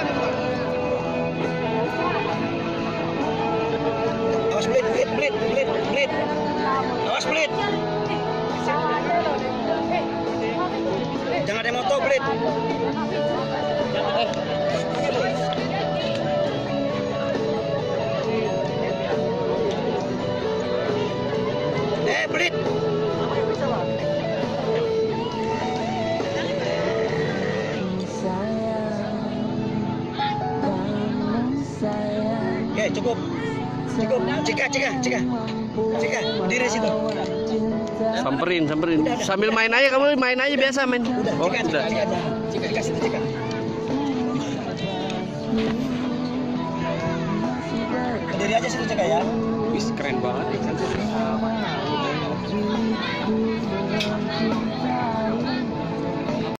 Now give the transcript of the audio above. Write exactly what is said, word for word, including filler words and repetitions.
Awas belit, belit, belit, belit, belit. Awas belit. Jangan ada motor belit. Eh belit. Oke, cukup. Cukup. Cika, cika, cika. Cika, diri situ. Samperin, samperin. Sambil main aja kamu, main aja biasa main. Udah, Oh, cika, udah. cika, cika, cika, dikasih tuh, cika. Berdiri aja situ, cika ya. Wis keren banget ikan.